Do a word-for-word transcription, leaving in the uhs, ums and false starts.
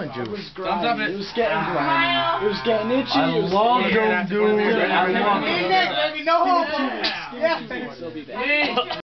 orange juice. It was grimy. It was getting grimy. It was getting itchy. I love those dudes. I love No hope. Yeah.